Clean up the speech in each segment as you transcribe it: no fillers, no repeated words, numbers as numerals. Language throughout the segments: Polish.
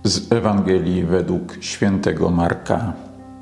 Z Ewangelii według świętego Marka.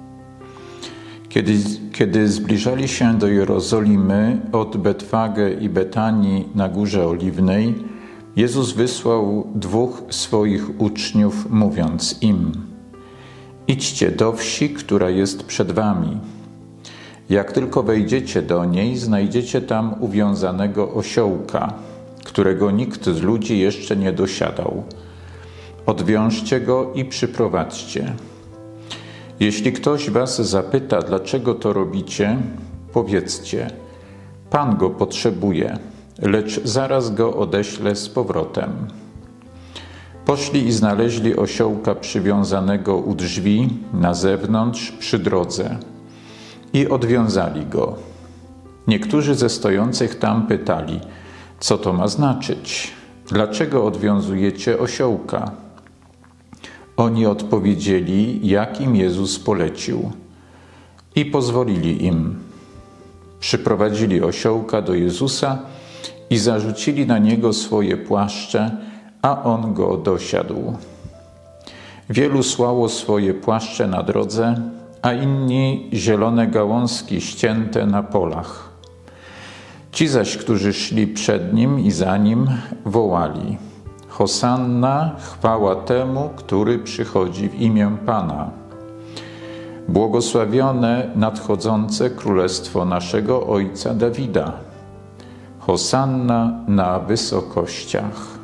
Kiedy zbliżali się do Jerozolimy od Betfage i Betanii na Górze Oliwnej, Jezus wysłał 2 swoich uczniów, mówiąc im: idźcie do wsi, która jest przed wami. Jak tylko wejdziecie do niej, znajdziecie tam uwiązanego osiołka, którego nikt z ludzi jeszcze nie dosiadał. Odwiążcie go i przyprowadźcie. Jeśli ktoś was zapyta, dlaczego to robicie, powiedzcie: Pan go potrzebuje, lecz zaraz go odeślę z powrotem. Poszli i znaleźli osiołka przywiązanego u drzwi, na zewnątrz, przy drodze, i odwiązali go. Niektórzy ze stojących tam pytali: co to ma znaczyć? Dlaczego odwiązujecie osiołka? Oni odpowiedzieli, jak im Jezus polecił, i pozwolili im. Przyprowadzili osiołka do Jezusa i zarzucili na niego swoje płaszcze, a on go dosiadł. Wielu słało swoje płaszcze na drodze, a inni zielone gałązki ścięte na polach. Ci zaś, którzy szli przed nim i za nim, wołali: Hosanna, chwała temu, który przychodzi w imię Pana. Błogosławione nadchodzące królestwo naszego ojca Dawida. Hosanna na wysokościach.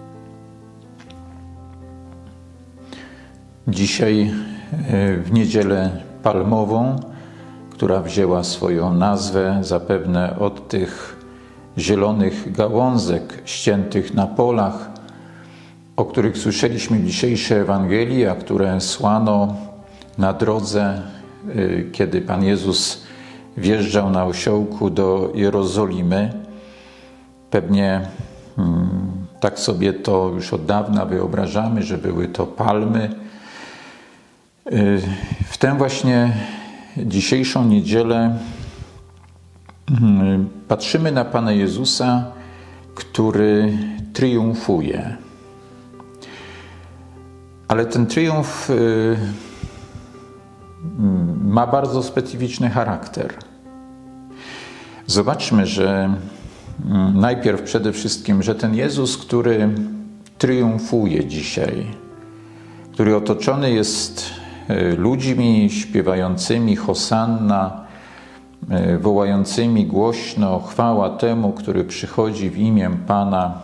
Dzisiaj w Niedzielę Palmową, która wzięła swoją nazwę zapewne od tych zielonych gałązek ściętych na polach, o których słyszeliśmy w dzisiejszej Ewangelii, a które słano na drodze, kiedy Pan Jezus wjeżdżał na osiołku do Jerozolimy. Pewnie tak sobie to już od dawna wyobrażamy, że były to palmy. W tę właśnie dzisiejszą niedzielę patrzymy na Pana Jezusa, który triumfuje. Ale ten triumf ma bardzo specyficzny charakter. Zobaczmy, że najpierw przede wszystkim, że ten Jezus, który triumfuje dzisiaj, który otoczony jest ludźmi śpiewającymi Hosanna, wołającymi głośno chwała temu, który przychodzi w imię Pana.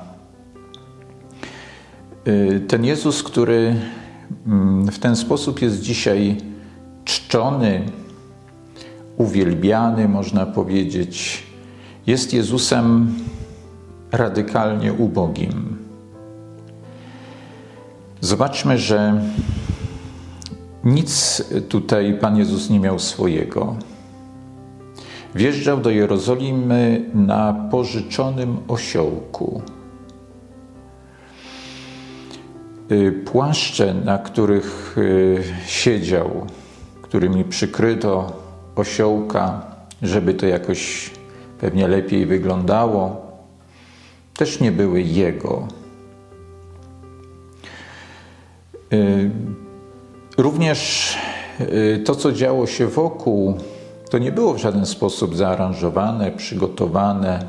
Ten Jezus, który w ten sposób jest dzisiaj czczony, uwielbiany, można powiedzieć, jest Jezusem radykalnie ubogim. Zobaczmy, że nic tutaj Pan Jezus nie miał swojego. Wjeżdżał do Jerozolimy na pożyczonym osiołku. Płaszcze, na których siedział, którymi przykryto osiołka, żeby to jakoś pewnie lepiej wyglądało, też nie były jego. Również to, co działo się wokół, to nie było w żaden sposób zaaranżowane, przygotowane.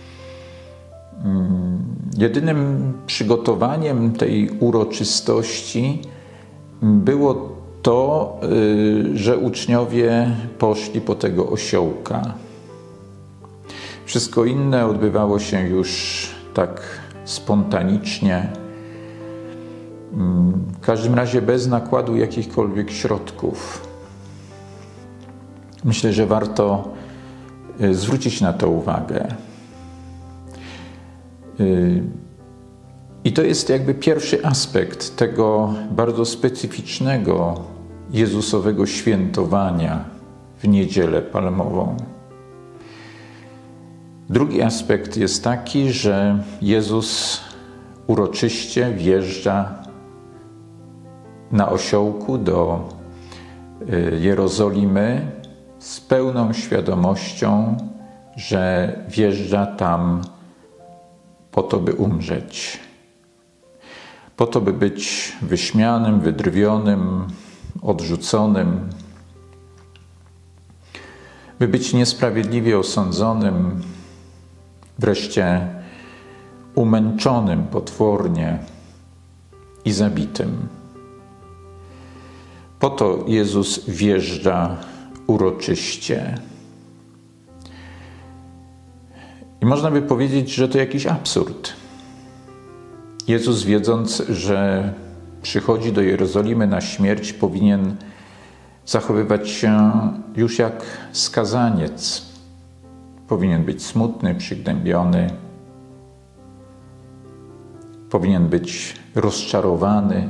Jedynym przygotowaniem tej uroczystości było to, że uczniowie poszli po tego osiołka. Wszystko inne odbywało się już tak spontanicznie, w każdym razie bez nakładu jakichkolwiek środków. Myślę, że warto zwrócić na to uwagę. I to jest jakby pierwszy aspekt tego bardzo specyficznego Jezusowego świętowania w Niedzielę Palmową. Drugi aspekt jest taki, że Jezus uroczyście wjeżdża na osiołku do Jerozolimy z pełną świadomością, że wjeżdża tam po to, by umrzeć. po to, by być wyśmianym, wydrwionym, odrzuconym, by być niesprawiedliwie osądzonym, wreszcie umęczonym potwornie i zabitym. Po to Jezus wjeżdża uroczyście. I można by powiedzieć, że to jakiś absurd. Jezus, wiedząc, że przychodzi do Jerozolimy na śmierć, powinien zachowywać się już jak skazaniec. Powinien być smutny, przygnębiony. Powinien być rozczarowany.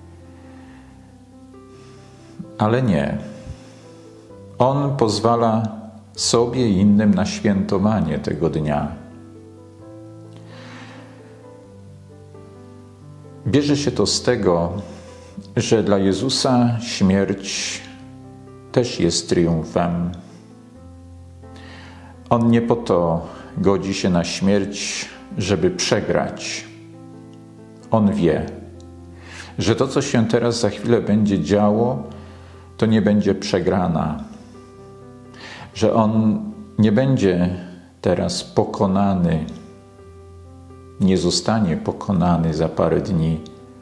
Ale nie. On pozwala sobie i innym na świętowanie tego dnia. Bierze się to z tego, że dla Jezusa śmierć też jest triumfem. On nie po to godzi się na śmierć, żeby przegrać. On wie, że to, co się teraz za chwilę będzie działo, to nie będzie przegrana. Że On nie będzie teraz pokonany, nie zostanie pokonany za parę dni.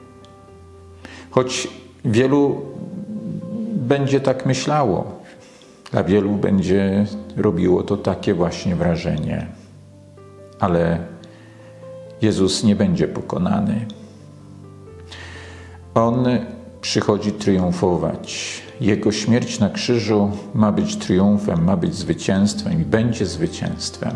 Choć wielu będzie tak myślało, dla wielu będzie robiło to takie właśnie wrażenie. Ale Jezus nie będzie pokonany. On przychodzi triumfować. Jego śmierć na krzyżu ma być triumfem, ma być zwycięstwem i będzie zwycięstwem.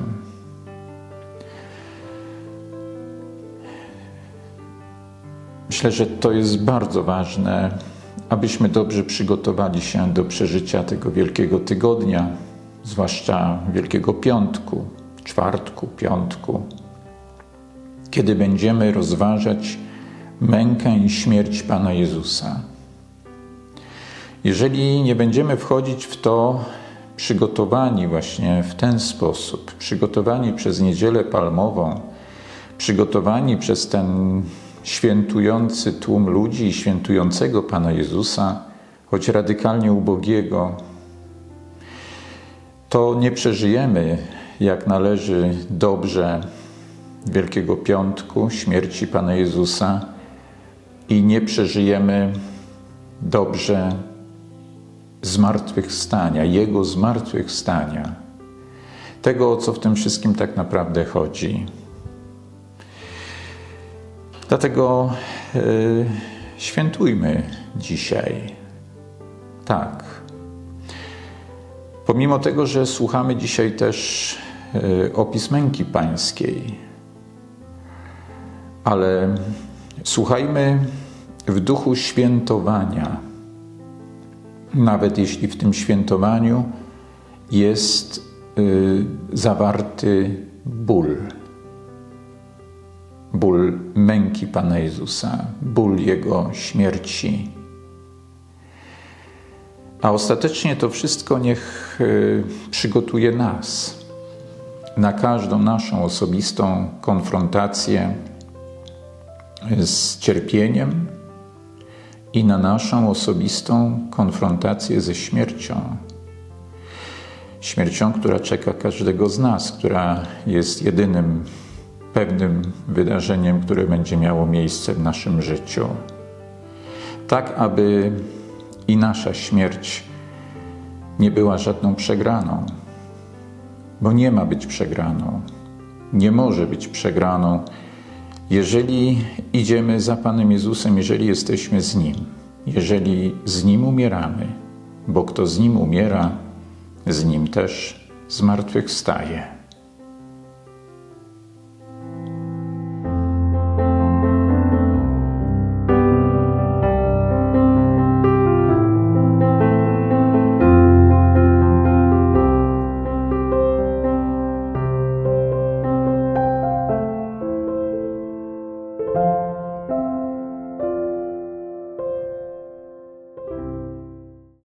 Myślę, że to jest bardzo ważne, abyśmy dobrze przygotowali się do przeżycia tego Wielkiego Tygodnia, zwłaszcza Wielkiego Piątku, czwartku, piątku, kiedy będziemy rozważać mękę i śmierć Pana Jezusa. Jeżeli nie będziemy wchodzić w to przygotowani właśnie w ten sposób, przygotowani przez Niedzielę Palmową, przygotowani przez ten świętujący tłum ludzi i świętującego Pana Jezusa, choć radykalnie ubogiego, to nie przeżyjemy jak należy dobrze Wielkiego Piątku, śmierci Pana Jezusa i nie przeżyjemy dobrze zmartwychwstania, Jego zmartwychwstania, tego, o co w tym wszystkim tak naprawdę chodzi. Dlatego świętujmy dzisiaj. Tak. Pomimo tego, że słuchamy dzisiaj też opis męki pańskiej, ale słuchajmy w duchu świętowania, nawet jeśli w tym świętowaniu jest zawarty ból. Ból męki Pana Jezusa, ból Jego śmierci. A ostatecznie to wszystko niech przygotuje nas na każdą naszą osobistą konfrontację z cierpieniem i na naszą osobistą konfrontację ze śmiercią. Śmiercią, która czeka każdego z nas, która jest jedynym pewnym wydarzeniem, które będzie miało miejsce w naszym życiu. Tak, aby i nasza śmierć nie była żadną przegraną, bo nie ma być przegraną, nie może być przegraną, jeżeli idziemy za Panem Jezusem, jeżeli jesteśmy z Nim, jeżeli z Nim umieramy, bo kto z Nim umiera, z Nim też zmartwychwstaje.